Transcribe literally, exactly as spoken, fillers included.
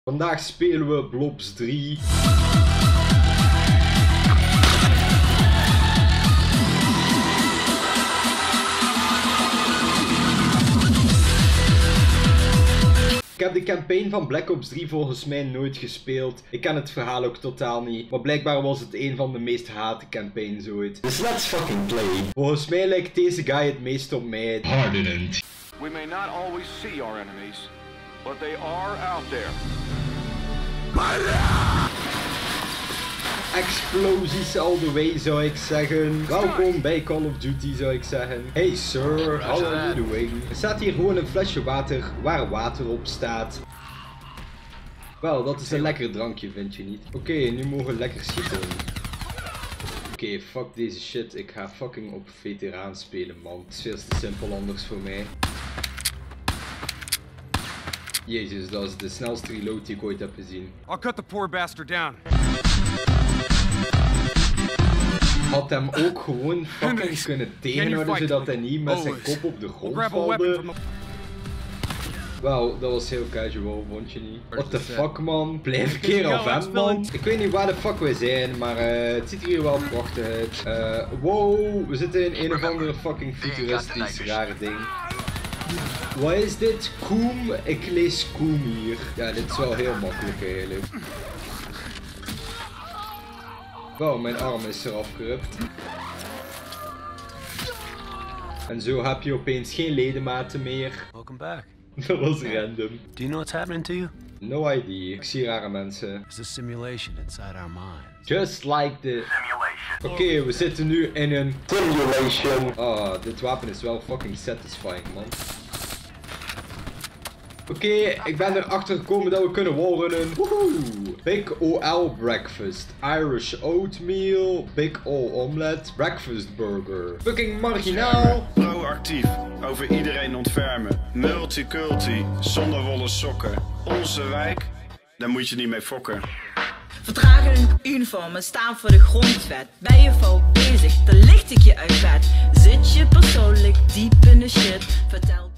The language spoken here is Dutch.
Vandaag spelen we Blobs drie. Ik heb de campaign van Black Ops drie volgens mij nooit gespeeld. Ik ken het verhaal ook totaal niet. Maar blijkbaar was het een van de meest hate campaigns ooit. Dus let's fucking play. Volgens mij lijkt deze guy het meest op mij. Hardened. We may not always see our enemies, but they are out there. Explosies all the way zou ik zeggen. Welkom bij Call of Duty zou ik zeggen. Hey sir, how are you doing? Er staat hier gewoon een flesje water waar water op staat. Wel, dat is een lekker drankje, vind je niet? Oké, okay, nu mogen we lekker schieten. Oké, okay, fuck deze shit. Ik ga fucking op veteraan spelen, man. Het is veel te simpel anders voor mij. Jezus, dat is de snelste reload die ik ooit heb gezien. I'll cut the poor bastard down. Had hem ook gewoon fucking kunnen tegenhouden zodat hij niet met zijn kop op de grond valde. Wel, dat was heel casual, vond je niet? What the fuck, man? Blijf een keer af hem, man. Ik weet niet waar de fuck we zijn, maar uh, het ziet er hier wel prachtig uit. Uh, wow, we zitten in een of andere fucking futuristisch raar ding. Wat is dit? Koem? Ik lees Koem hier. Ja, dit is wel heel makkelijk eigenlijk. Wow, mijn arm is eraf gerupt. En zo heb je opeens geen ledematen meer. Welcome back. Dat was random. Do you know what's happening to you? No idea. Ik zie rare mensen. It's a simulation inside our minds. Just like the... Oké, okay, we zitten nu in een... Simulation. Oh, dit wapen is wel fucking satisfying, man. Oké, okay, ik ben erachter gekomen dat we kunnen wallrunnen. Woehoe! Big O L breakfast, Irish oatmeal, Big O omelet, breakfast burger. Fucking marginaal. Proactief, over iedereen ontfermen. Multiculti, zonder wollen sokken. Onze wijk, daar moet je niet mee fokken. Verdragen en uniformen staan voor de grondwet. Ben je fout bezig, dan licht ik je uit bed. Zit je persoonlijk diep in de shit, vertel